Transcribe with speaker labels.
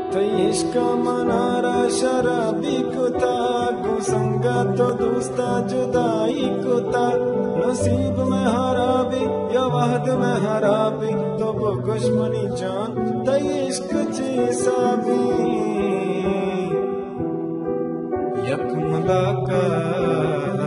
Speaker 1: तो इश्क मनारा शराबी कुता गुसंगा तो दोस्ता जुदाई कुता नसीब में हराबी या वहद में हराबी तो वो दुश्मनी जान तो इश्क चीसाबी यक मुलाकात